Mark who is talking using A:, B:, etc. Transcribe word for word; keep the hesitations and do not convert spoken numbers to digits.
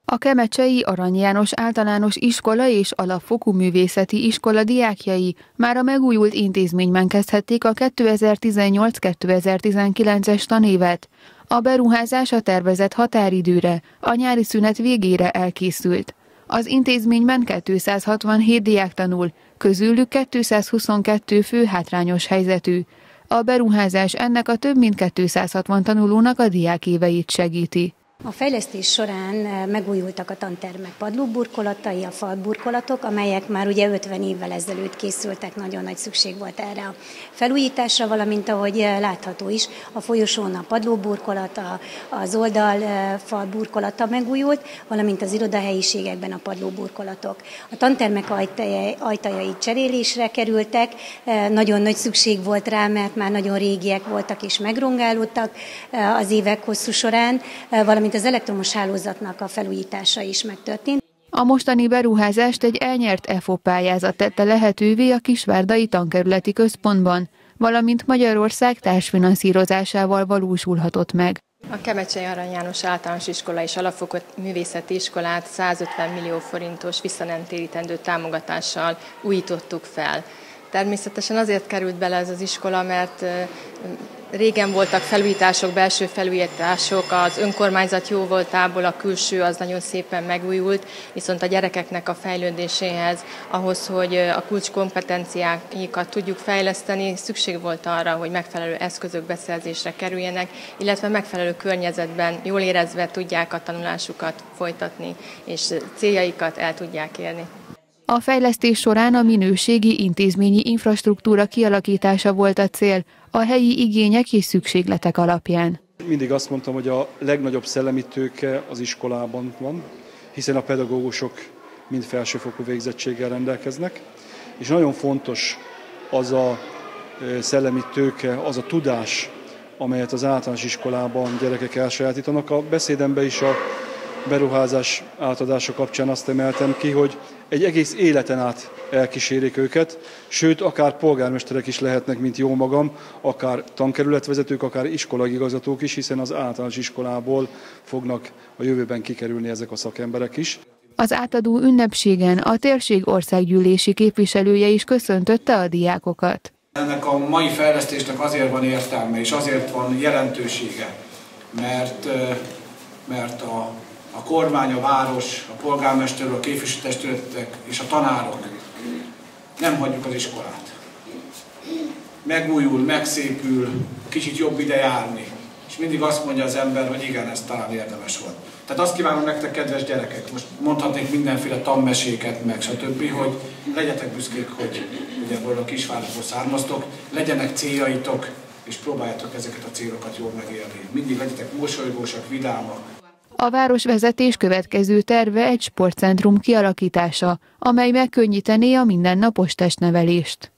A: A kemecsei Arany János Általános Iskola és Alapfokú Művészeti Iskola diákjai már a megújult intézményben kezdhették a kétezer-tizennyolc kétezer-tizenkilences tanévet. A beruházás a tervezett határidőre, a nyári szünet végére elkészült. Az intézményben kétszázhatvanhét diák tanul, közülük kétszázhuszonkettő fő hátrányos helyzetű. A beruházás ennek a több mint kétszázhatvan tanulónak a diákéveit segíti.
B: A fejlesztés során megújultak a tantermek padlóburkolatai, a falburkolatok, amelyek már ugye ötven évvel ezelőtt készültek, nagyon nagy szükség volt erre a felújításra, valamint ahogy látható is, a folyosón a padlóburkolata, az oldalfal burkolata megújult, valamint az irodahelyiségekben a padlóburkolatok. A tantermek ajtajai, ajtajai cserélésre kerültek, nagyon nagy szükség volt rá, mert már nagyon régiek voltak és megrongálódtak az évek hosszú során, valamint az elektromos hálózatnak a felújítása is megtörtént.
A: A mostani beruházást egy elnyert E F O pályázat tette lehetővé a Kisvárdai Tankerületi Központban, valamint Magyarország társfinanszírozásával valósulhatott meg.
C: A Kemecsei Arany János Általános Iskola és Alapfokú Művészeti Iskolát százötven millió forintos visszanemtérítendő támogatással újítottuk fel. Természetesen azért került bele ez az iskola, mert régen voltak felújítások, belső felújítások, az önkormányzat jó voltából, a külső az nagyon szépen megújult, viszont a gyerekeknek a fejlődéséhez, ahhoz, hogy a kulcskompetenciáikat tudjuk fejleszteni, szükség volt arra, hogy megfelelő eszközök beszerzésre kerüljenek, illetve megfelelő környezetben jól érezve tudják a tanulásukat folytatni, és céljaikat el tudják érni.
A: A fejlesztés során a minőségi intézményi infrastruktúra kialakítása volt a cél, a helyi igények és szükségletek alapján.
D: Mindig azt mondtam, hogy a legnagyobb szellemi tőke az iskolában van, hiszen a pedagógusok mind felsőfokú végzettséggel rendelkeznek, és nagyon fontos az a szellemi tőke, az a tudás, amelyet az általános iskolában gyerekek elsajátítanak. A beszédemben is a beruházás átadása kapcsán azt emeltem ki, hogy egy egész életen át elkísérik őket, sőt, akár polgármesterek is lehetnek, mint jó magam, akár tankerületvezetők, akár iskolaigazgatók is, hiszen az általános iskolából fognak a jövőben kikerülni ezek a szakemberek is.
A: Az átadó ünnepségen a térség országgyűlési képviselője is köszöntötte a diákokat.
E: Ennek a mai fejlesztésnek azért van értelme, és azért van jelentősége, mert, mert a A kormány, a város, a polgármester, a képviselőtestületek és a tanárok nem hagyjuk az iskolát. Megújul, megszépül, kicsit jobb ide járni. És mindig azt mondja az ember, hogy igen, ez talán érdemes volt. Tehát azt kívánom nektek, kedves gyerekek, most mondhatnék mindenféle tanmeséket, meg stb., hogy legyetek büszkék, hogy ugye a kisvárosból származtok, legyenek céljaitok, és próbáljátok ezeket a célokat jól megélni. Mindig legyetek mosolygósak, vidámak.
A: A városvezetés következő terve egy sportcentrum kialakítása, amely megkönnyítené a mindennapos testnevelést.